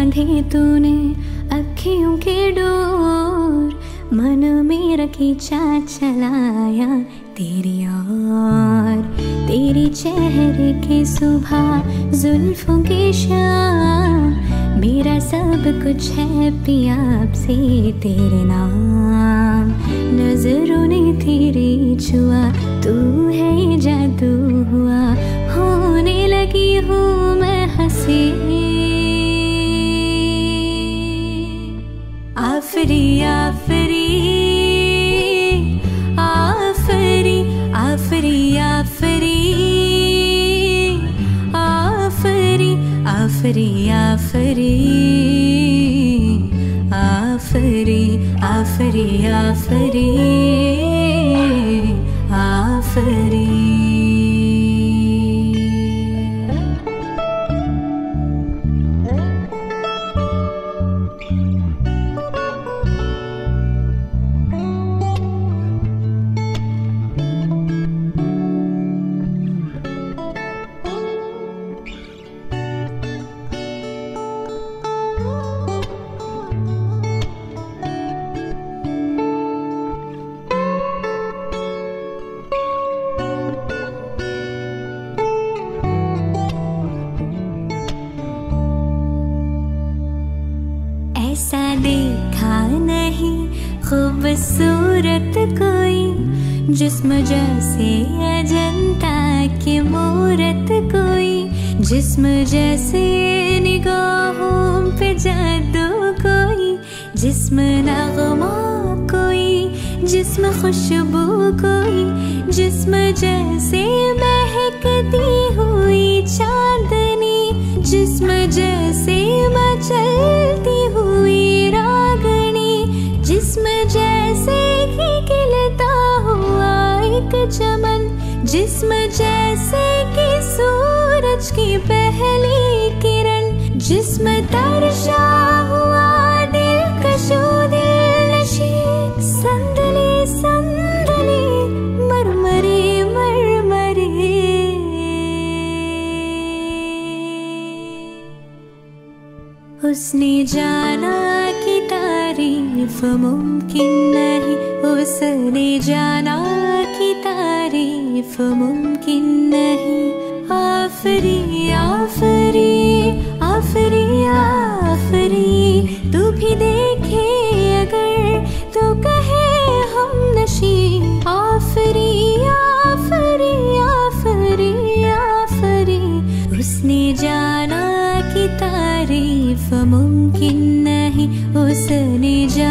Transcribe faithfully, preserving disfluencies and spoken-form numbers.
बांधे तूने अखियों के डोर, मन मेरा खींचा चलाया तेरी ओर। तेरी चेहरे की सुबह जुल्फों की शाम, मेरा सब कुछ है पिया अब से तेरे नाम। नजरों ने तेरी छुआ, तू है ये जादू हुआ, होने लगी हूँ मैं हंसी। आफरी आफरी आफरी आफरी आफरी आफरी आफरी आफरी आफरी आफरी आफरी आफरी। ऐसा देखा नहीं खूबसूरत कोई, जिस्म जैसे अजंता की मूरत कोई, जिस्म जैसे निगाहों पे जादू कोई, जिस्म नगमा कोई, जिस्म खुशबू कोई, जिस्म जैसे महकती हुई चांदनी, जिस्म जैसे मचलती हुई रागनी, जिस्म जैसे ही खिलता हुआ एक चमन, जिस्म जैसे कि सूरज की पहली किरण, जिस्म तरशा हुआ दिलकशो दिलनशी, संदली संदली मरमरे मरमरे। उसने जाना कि तारीफ मुमकिन नहीं, उसने जाना कि तारीफ मुमकिन नहीं। आफरी आफरी आफरी आफरी, तू भी देखे अगर तो कहे हम नशी। आफरी आफरी आफरी आफरी, उसने जाना कि तारीफ मुमकिन नहीं, उसने जाना